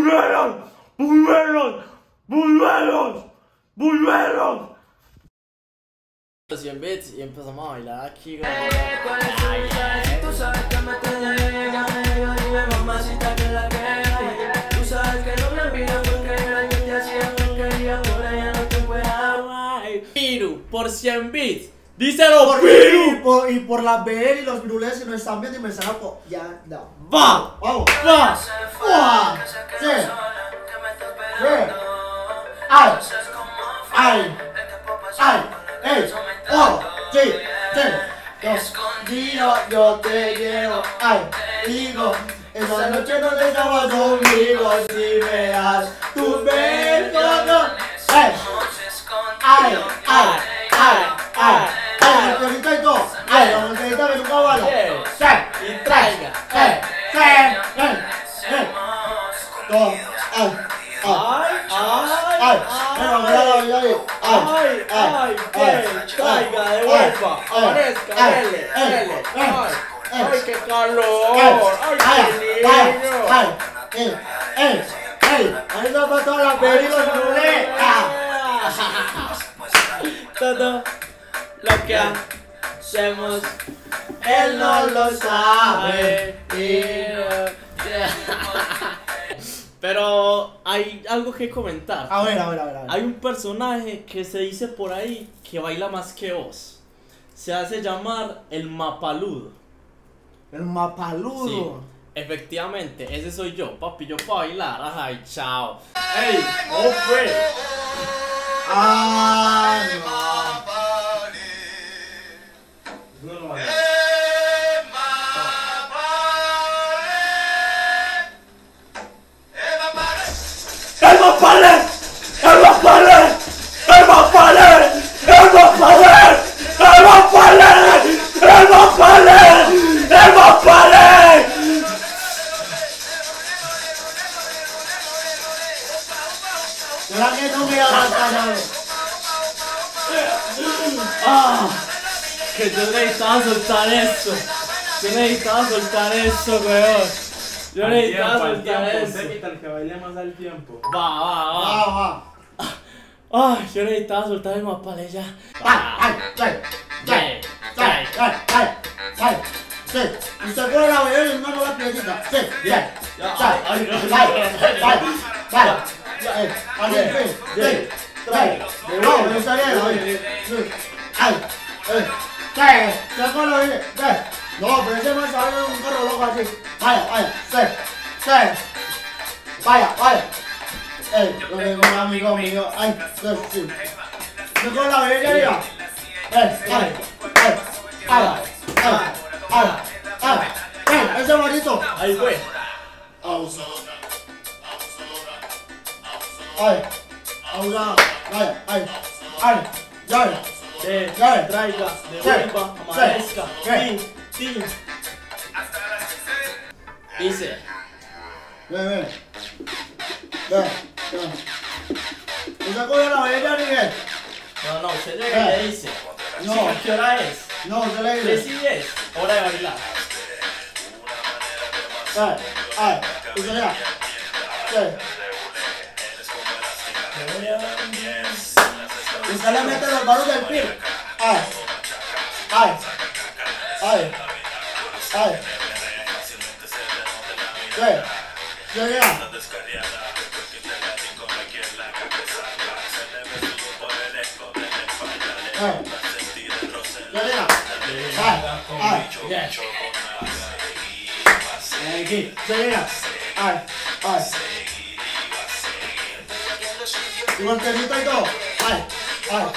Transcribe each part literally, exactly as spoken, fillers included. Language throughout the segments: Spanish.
¡Buñuelos! ¡Buñuelos! ¡Buñuelos! ¡Buñuelos! cien bits y empezamos a bailar aquí. Tú sabes que me te llega, dime mamacita que la que hay. Tú sabes que no me olvido porque era que te hacía porquería, ahora ya no te puedo amar. Piru por cien bits. Díselo, Por Piru. y por, y por las B L y los brules que nos están viendo y me están apo- ya, no. Va, Vamos. va. ¡Uah! Sí. Sí. ¡Ay! ¡Ay! ¡Ay! ¡Ey! ¡Oh! ¡Sí! ¡Sí! Escondido yo te llevo. ¡Ay! Digo, esa noche no te estabas conmigo. Si me das tus besos, no. ¡Ay! ¡Ay! ¡Ay! ¡Ay! ¡Ay! ¡Ay! ¡La botellita y todo! ¡Ay! ¡La botellita que nunca bala! ¡Sí! Y traiga. ¡Eh! ¡Sí! ¡Eh! ¡Eh! ¡Todo! ¡Ay! Ay, ay, ¡Ay! ¡Venga, me da la vida ahí! ay, ay, que traiga, devuelva, amanezca, dele, dele, ay, ay, qué calor, ay, qué lindo. ¡Ay! ¡Eh! ¡Eh! ¡Eh! ¡Ahí nos va todas las bebidas y los brulés! Todo lo que hacemos, él no lo sabe. y no- Pero hay algo que comentar. A ver, a ver, a ver, a ver. Hay un personaje que se dice por ahí que baila más que vos. Se hace llamar el Mapaludo. El mapaludo. Sí, efectivamente, ese soy yo, papi, yo para bailar. Ay, chao. ¡Ey! ¡Hombre! ¡Ay, no! No lo bailo. ¡El Mapale! ¡El Mapale! ¡El Mapale! ¡El Mapale! ¡El Mapale! ¡El Mapale! ¡El Mapale! ¿Será que no me hagas callado? Ah, que yo necesitaba soltar eso. Yo necesitaba soltar eso, weón. Yo necesitaba soltar eso. el que baile más al tiempo. Va, va, va. Va, va. Ay, yo necesitaba soltar el Mapale ya. ¡Ay, ay, ay! ¡Ay, ay, ay! ¡Ay! ¡Sí! ¿Usted puede la bebé y hermano la piedrita? ¡Sí! ¡Sí! ¡Ay, ay, ay! ¡Ay! ¡Ay! ¡Ay! ¡Ay! ¡Sí! ¡Ay! ¡No, me está bien! ¡Ay! ¡Ay! ¡Ay! ¿Qué fue lo que dije? No, pero ese man sale un carro loco así. ¡Vaya, vaya! ¡Sí! ¡Sí! ¡Vaya, vaya! ¡Ey! Lo tengo un amigo mío. ¡Ay! ¡Sí! sí. ¿Qué fue la bebé que diga? ¡Ey! ¡Ay! ¡Ay! ¡Ay! ¡Ay! ¡Ay! ¡Ay! ¡Ey! ¡Ese bonito! Ahí fue. ¡Ay! ¡Ahora! ¡Ay! ¡Ay! ¡Ay! ¡Ay! De, Ya. traiga, devuelva, Sí. amanezca, Sí. tin, tin. Dice, Ven, ven. Ven, ven. ¿Esa cosa la bebé Miguel? no, no, usted llega y le dice, No. chica, ¿qué hora es? No, se le ¿Qué dice. sí es? Hora de bailar. ¡Ay! ¡Ay! ¿Y se le Sí. Y se le mete los balos del pie. ¡Ay! ¡Ay! ¡Ay! ¡Ay! Sí. Sí, mira. ¡Ay! Sí, mira. ¡Ay! ¡Ay! Yeah. Aquí. Sí, mira. ¡Ay! ¡Ay! Y golpecito y todo. ¡Ay! ¡Ay!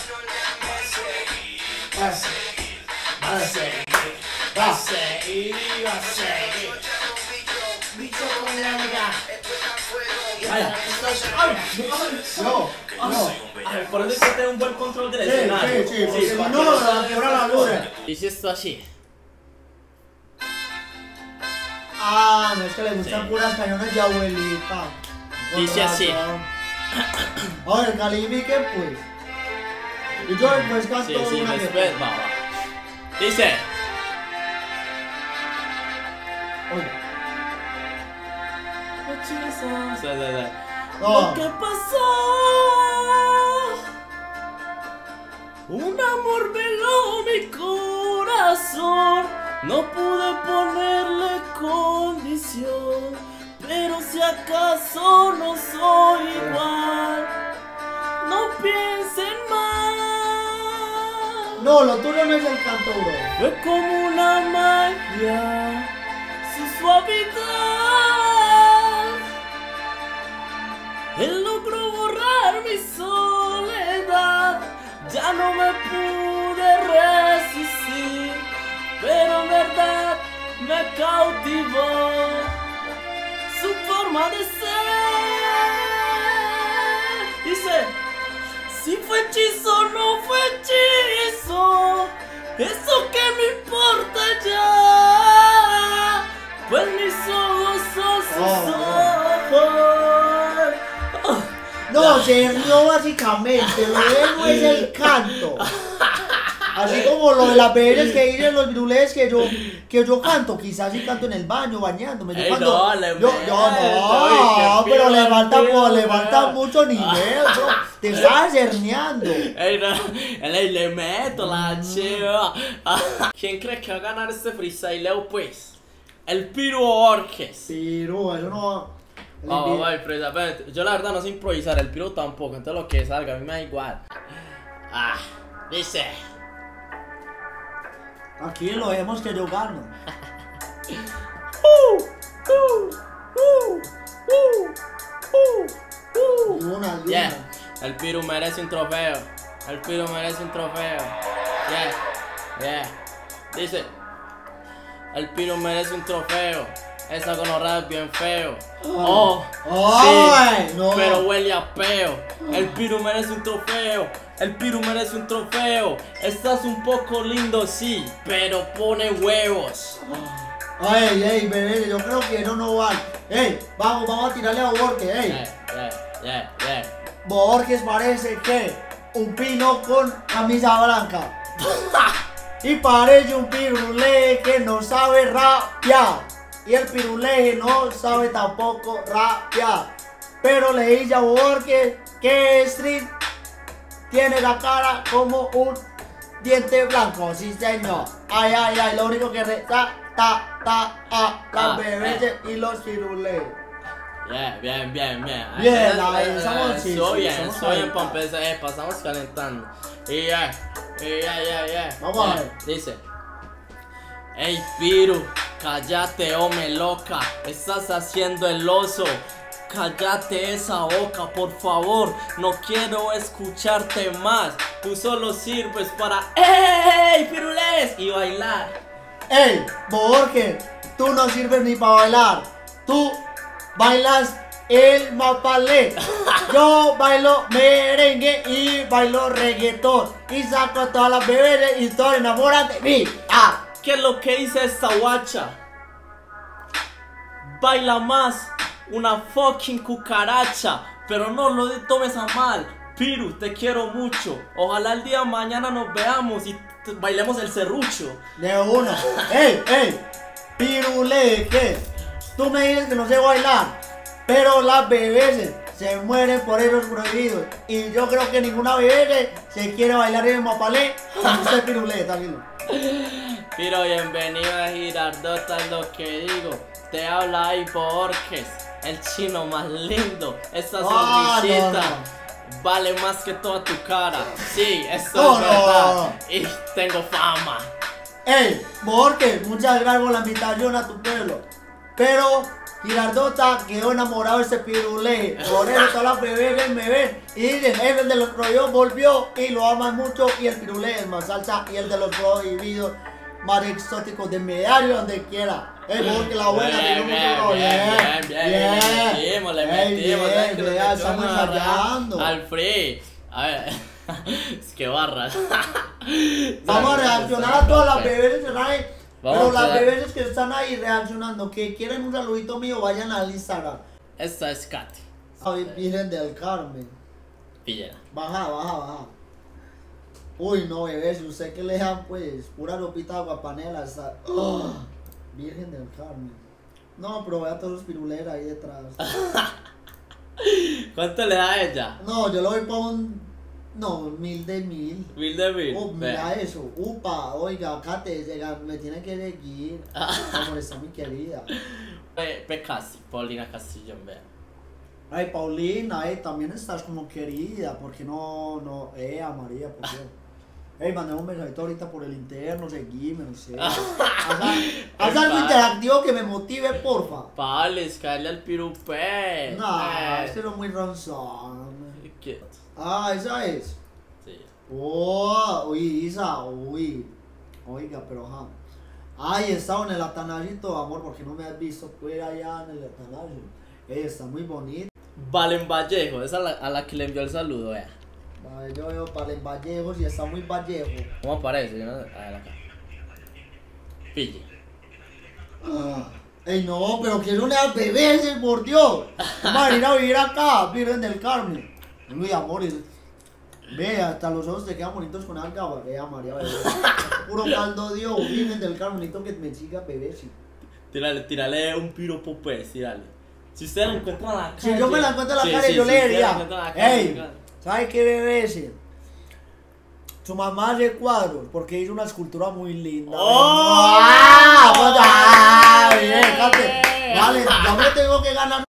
¡Ay! Va a seguir, va a seguir, va a seguir. Bicho con la amiga. Vaya. Ay, No, no. ay, por eso es que tengo un buen control del Sí, escenario. sí, sí, porque si no, la quebra la luz. Dice esto así. Ah, no es que le gustan Sí. puras cañones de abuelita. Con Dice así. razón. A ver, califiquen pues. Y yo después canto Sí, sí, una que... después va, va. Dice. Oye. hechizas. Sí, sí, sí. No. Lo que pasó, un amor veló mi corazón. No pude ponerle condición, pero si acaso no soy igual, no piensen mal. No, lo tuyo no es el canto, bro. Fue como una magia, su suavidad. Él logró borrar mi soledad. Ya no me pude resistir, pero en verdad me cautivó su forma de ser. Dice, si fue hechizo, no fue hechizo, eso que me importa ya, pues mis ojos son sus ojos. Oh. No, se rió básicamente, lo de él no es el canto. Así como lo de las bebés que dicen los virulés que yo, que yo canto, quizás sí canto en el baño, bañándome. Yo, Ey, cuando, no, le yo, meto, yo no, oye, pero que le piro, falta, piro, le falta piro. mucho nivel, bro. Te estás herneando. Ey, no, ey, le meto la chiva. ¿Quién crees que va a ganar este freestyleo, pues? El Piro Orques. Pero eso no. Oh, vaya, precisamente. Yo la verdad no sé improvisar, el Piro tampoco, entonces lo que salga a mí me da igual. Ah, dice. Aquí lo vemos que yo gano. Uh, uh, uh, uh, uh, uh. Luna, luna. Yeah, el Piro merece un trofeo. El Piro merece un trofeo. Yeah, yeah. Dice, el Piro merece un trofeo. Esa gonorrea es bien feo. Oh, Ay, sí, no. pero huele a peo. El Piro merece un trofeo. El Piro merece un trofeo. Estás un poco lindo, sí, pero pone huevos. Ay, ey, bebé, yo creo que no no vale. Ey, vamos, vamos a tirarle a Borges, ey. Yeah, yeah, yeah, yeah. Borges parece que un pino con camisa blanca. Y parece un pirulé que no sabe rapear. Y el pirulé no sabe tampoco rapear. Pero le dice a Borges que Street tiene la cara como un diente blanco, sí señor. Ay, ay, ay, lo único que resta, ta, ta, a, las Ah, bebés eh. y los pirulés. Yeah, bien, bien, bien. Bien, ahí estamos sí, Soy sí, bien, estamos soy bien calentados. para empezar. Eh, pasamos calentando. Y ya, y ya, ya, ya. Vamos a Ya, ver. dice: Ey, Piro, cállate, hombre loca. Estás haciendo el oso. Cállate esa boca, por favor. No quiero escucharte más. Tú solo sirves para ¡ey, pirulés! Y bailar. Ey, Borges, tú no sirves ni para bailar. Tú bailas el mapalé. Yo bailo merengue y bailo reggaetón. Y saco a todas las bebés y todas enamoran de mí. Ah, ¿Qué es lo que dice esta guacha? Baila más una fucking cucaracha. Pero no lo tomes a mal. Piru, te quiero mucho. Ojalá el día de mañana nos veamos y t- bailemos el serrucho. de uno. Ey, ey, pirulé, ¿qué? Tú me dices que no sé bailar, pero las bebés se mueren por esos prohibidos. Y yo creo que ninguna bebé se quiere bailar en el mapalé con usted pirulé, tranquilo. Piro, bienvenido a Girardota, es lo que digo. Te habla ahí Borges, el chino más lindo. Esta Ah, sonrisita no, no. vale más que toda tu cara. Sí, esto No, es no, verdad. no. Y tengo fama. Ey, Borges, muchas gracias por la invitación a tu pueblo. Pero Girardota quedó enamorado de ese pirulé. Por eso todas las bebés me ven y dicen, el de los prohibidos volvió y lo aman mucho. Y el pirulé es más salsa y el de los prohibidos más exóticos de medio donde quiera. Ey, Borges, la buena, Bien, tiró bien, mucho, bien, bien, bien, bien, le metimos, le Ey, metimos, bien, ¿sabes que le vea, metimos estamos una barra ensayando. al free? A ver, es que barra. Vamos a reaccionar a todas las bebés que están ahí. Vamos Pero a las ver. bebés que están ahí reaccionando, que quieren un saludito mío, vayan al Instagram. Esta es Katy. Ay, Virgen del Carmen. Pilla. Baja, baja, baja. Uy, no, bebé, si usted que le dan, pues, pura ropita aguapanela. Está... ¡Oh! Virgen del Carmen. No, pero vea todos los piruleros ahí detrás. ¿Cuánto le da a ella? No, yo lo voy para un... No, mil de mil. Mil de mil. Oh, mira eso. Upa, oiga, Kate, llega, me tiene que seguir. Amor, está mi querida. Pe, Pe Casi, Paulina Castillo, vea. Ay, Paulina, eh, también estás como querida. ¿Por qué no, no? Eh, a María, por Dios. Ey, mandame un mensajito ahorita por el interno, seguime, no sé. Haz, haz algo interactivo que me motive, porfa. Pales, caerle al pirupé. No, Eh. este no es muy ronzón. ¿Qué? Ah, esa es. Sí. Oh, uy, Isa, uy. Oiga, pero ajá. Ay, estaba en el Atanasio, amor, porque no me has visto pues allá en el Atanasio. Ey, está muy bonito. Valen Vallejo, esa a la, a la que le envió el saludo, vea. Vale, yo veo para el Vallejos y está muy Vallejo. ¿Cómo aparece? Yo no... A ver acá. Pille. Ah, ey, no, pero que no le das bebé ese, por Dios. Vamos a ir a vivir acá, Virgen del Carmen. Uy, amor, es- ve, hasta los ojos te quedan bonitos con alga. Vea, María, bebé. Puro caldo Dios, Virgen del Carmen, necesito que me siga bebé, sí. Tírale, tírale un piropo, pues, tírale. Si usted la encuentra en la calle. Si yo me la encuentro en la Sí, calle, sí, yo si le usted la diría, encuentra en la calle, ey, dígale. ¿sabe qué bebé ese? Su mamá hace cuadros porque hizo una escultura muy linda. ¡Oh! ¡Ah! Pues, ¡ah! Bien, Kate. Vale, ya me tengo que ganar